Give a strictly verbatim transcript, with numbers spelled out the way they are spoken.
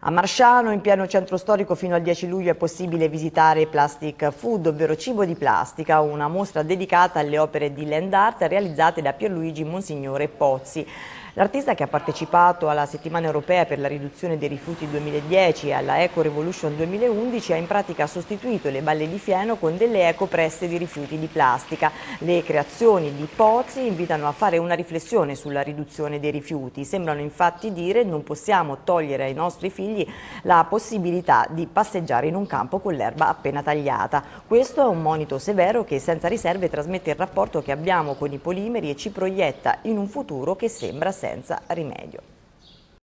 A Marsciano, in pieno centro storico, fino al dieci luglio è possibile visitare Plastic Food, ovvero cibo di plastica, una mostra dedicata alle opere di land art realizzate da Pierluigi Monsignore Pozzi. L'artista, che ha partecipato alla settimana europea per la riduzione dei rifiuti duemiladieci e alla Eco Revolution duemilaundici, ha in pratica sostituito le balle di fieno con delle ecopresse di rifiuti di plastica. Le creazioni di Pozzi invitano a fare una riflessione sulla riduzione dei rifiuti. Sembrano infatti dire: non possiamo togliere ai nostri figli la possibilità di passeggiare in un campo con l'erba appena tagliata. Questo è un monito severo che senza riserve trasmette il rapporto che abbiamo con i polimeri e ci proietta in un futuro che sembra senza rimedio.